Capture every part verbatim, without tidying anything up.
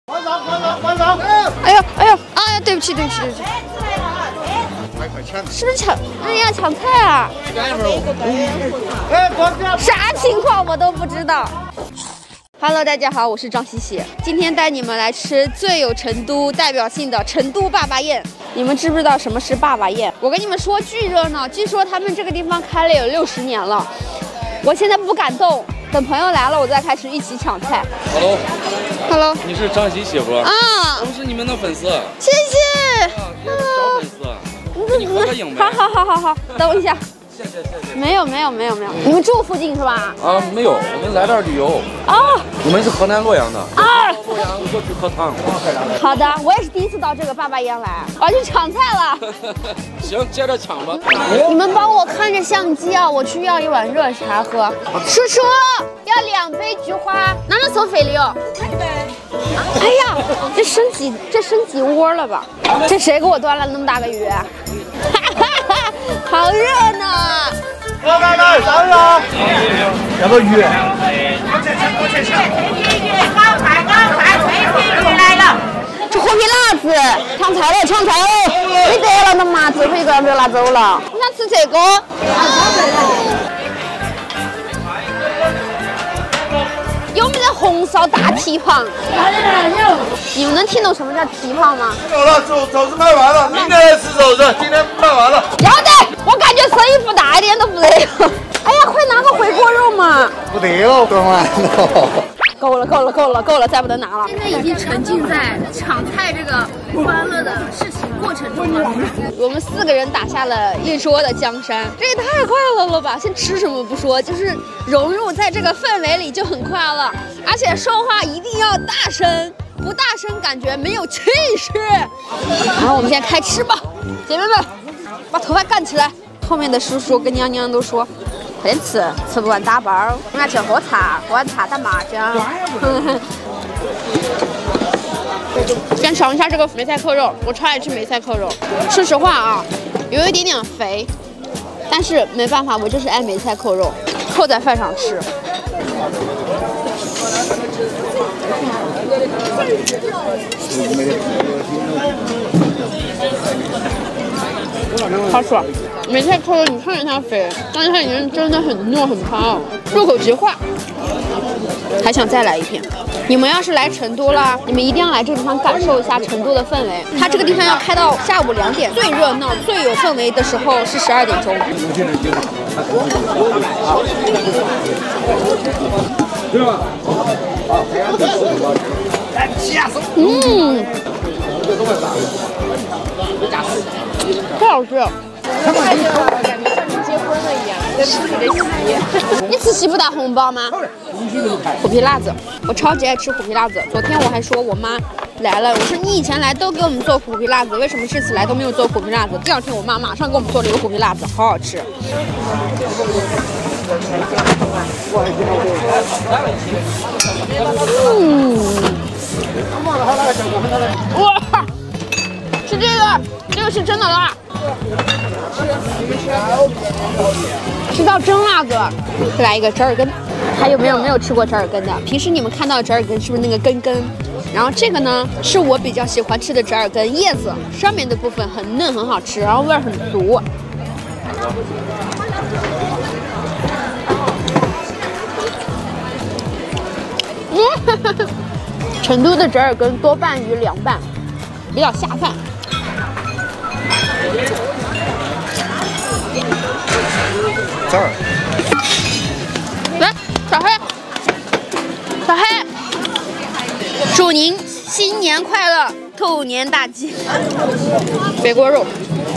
关上，关上，关上！ 哎呦，哎呦，哎呀，对不起，对不起，对不起。是不是抢人家抢菜啊？ 哎，关掉！ 啥情况我都不知道。Hello， 大家好，我是张喜喜，今天带你们来吃最有成都代表性的成都坝坝宴。你们知不知道什么是坝坝宴？我跟你们说，巨热闹，据说他们这个地方开了有六十年了。我现在不敢动，等朋友来了，我再开始一起抢菜。Hello，Hello， 你是张喜喜不？ 啊， 我是你们的粉丝。 谢谢。 啊，你是小粉丝。跟你合个影呗。 好好好好好，等我一下。 谢谢谢谢。 没有没有没有没有，你们住附近是吧？ 啊，没有，我们来这儿旅游。 啊， 我们是河南洛阳的。 啊， 洛阳过去喝汤。 好的，我也是第一次到这个坝坝宴来，我要去抢菜了。 行，接着抢吧。 你们帮我看着相机啊，我去要一碗热茶喝。叔叔要两杯菊花，哪能收费的哟？哎呀，这升几这升几窝了吧？这谁给我端了那么大个鱼？哈哈哈，好热闹！ 来来来，上了！要不鱼？我去抢，我去抢！ 好菜好菜，脆皮鱼来了！ 这活皮辣子，抢菜了抢菜了！没得了，那麻子一个人被拿走了。我想吃这个。有没得红烧大蹄膀？有。你们能听懂什么叫蹄膀吗？ 有了，肘肘子卖完了，明天来吃肘子，今天卖完了。 要得，我感觉生意不大，一点都不得。哎呀，快拿个回锅肉嘛！ 不得了，端完了。 够了，够了，够了，够了，再不能拿了。现在已经沉浸在抢菜这个欢乐的事情过程中了。我们四个人打下了一桌的江山，这也太快乐了吧！先吃什么不说，就是融入在这个氛围里就很快乐，而且说话一定要大声，不大声感觉没有气势。然后我们现在开吃吧，姐妹们，把头发干起来。后面的叔叔跟娘娘都说。快点吃，吃不完打包。我们要去喝茶，喝完茶打麻将。先尝一下这个梅菜扣肉，我超爱吃梅菜扣肉。说实话啊，有一点点肥，但是没办法，我就是爱梅菜扣肉，扣在饭上吃。好爽！梅菜扣肉，你看着它肥，但是它里面真的很糯很汤，入口即化。还想再来一片。你们要是来成都了，你们一定要来这个地方感受一下成都的氛围。它这个地方要开到下午两点，最热闹、最有氛围的时候是十二点钟。嗯，太好吃了。感觉像你结婚了一样，在吃你的席。你吃席不打红包吗？虎皮辣子，我超级爱吃虎皮辣子。昨天我还说我妈来了，我说你以前来都给我们做虎皮辣子，为什么这次来都没有做虎皮辣子？第二天我妈马上给我们做了一个虎皮辣子，好好吃。嗯，哇，吃这个，这个是真的辣。吃到真辣子，再来一个折耳根。还有没有没有吃过折耳根的？平时你们看到的折耳根是不是那个根根？然后这个呢，是我比较喜欢吃的折耳根，叶子上面的部分很嫩，很好吃，然后味儿很足。嗯，成都的折耳根多半于凉拌，比较下饭。 这儿， 来，小黑，小黑，祝您新年快乐，兔年大吉。回锅肉。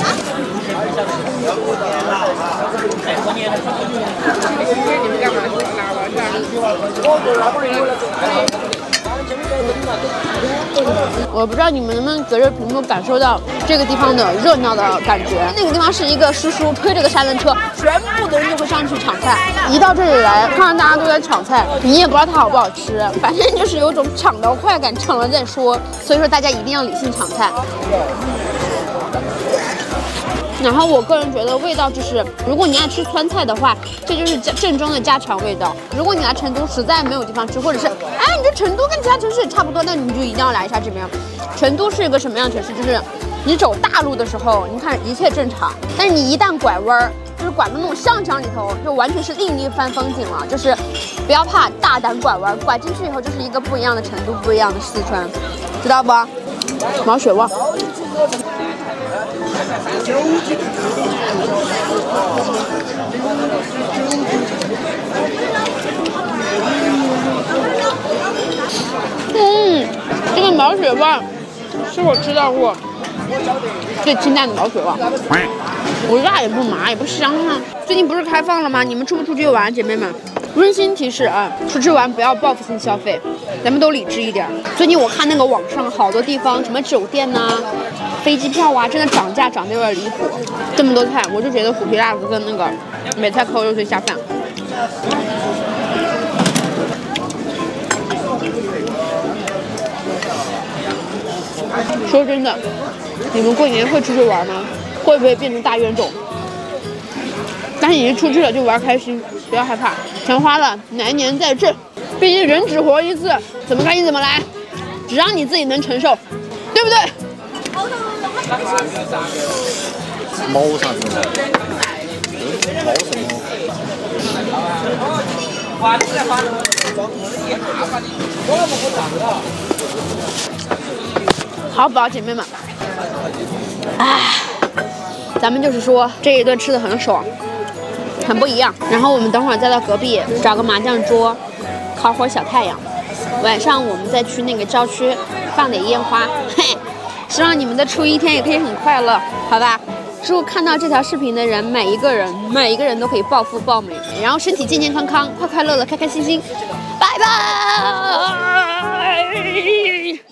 我不知道你们能不能隔着屏幕感受到这个地方的热闹的感觉。那个地方是一个叔叔推着个三轮车，全部的人就会上去抢菜。一到这里来，看到大家都在抢菜，你也不知道它好不好吃，反正就是有种抢到快感，抢了再说。所以说大家一定要理性抢菜。 然后我个人觉得味道就是，如果你爱吃川菜的话，这就是正宗的家常味道。如果你来成都实在没有地方吃，或者是哎，你这成都跟其他城市也差不多，那你就一定要来一下这边。成都是一个什么样的城市？就是你走大路的时候，你看一切正常，但是你一旦拐弯儿，就是拐到那种巷墙里头，就完全是另一番风景了。就是不要怕，大胆拐弯，拐进去以后就是一个不一样的成都，不一样的四川，知道不？毛血旺。嗯，这个毛血旺是我吃到过最清淡的毛血旺，不辣也不麻也不香啊。最近不是开放了吗？你们出不出去玩，姐妹们？温馨提示啊，出去玩不要报复性消费，咱们都理智一点。最近我看那个网上好多地方，什么酒店呐、啊、飞机票啊，真的涨价涨得有点离谱。这么多菜，我就觉得虎皮辣子跟那个美菜扣肉最下饭。说真的，你们过年会出去玩吗？会不会变成大冤种？但是你出去了就玩开心，不要害怕，钱花了来年再挣，毕竟人只活一次，怎么开心怎么来，只让你自己能承受，对不对？ 毛啥子？毛什么？ 好饱，姐妹们，唉，咱们就是说这一顿吃的很爽，很不一样。然后我们等会儿再到隔壁找个麻将桌，烤会小太阳。晚上我们再去那个郊区放点烟花，嘿，希望你们的初一天也可以很快乐，好吧？祝看到这条视频的人，每一个人每一个人都可以暴富暴美，然后身体健健康康，快快乐乐，开开心心，拜拜。